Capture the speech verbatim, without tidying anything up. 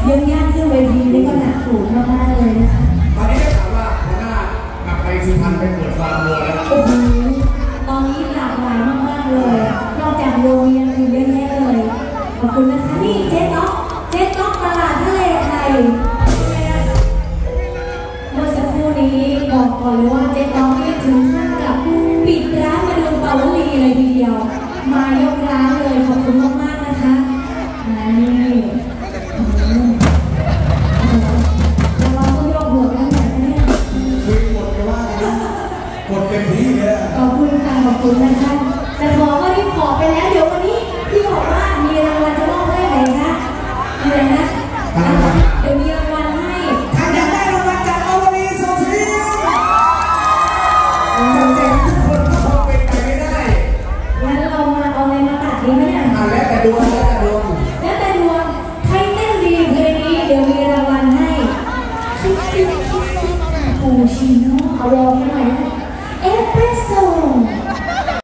ยังย่างขึ้นเวทีนี่ก็หนักสูงมากๆเลยนะคะตอนนี้ได้ข่าวว่าหัวหน้ากลับไปสุพรรณไปเปิดฟาร์มวัวแล้วโอ้โหตอนนี้หลากหลายมากๆเลยนอกจากโรงเรียนคือเยอะแยะเลยขอบคุณนะคะนี่เจ๊ต๊อกเจ๊ต๊อกตลาดทะเลไทย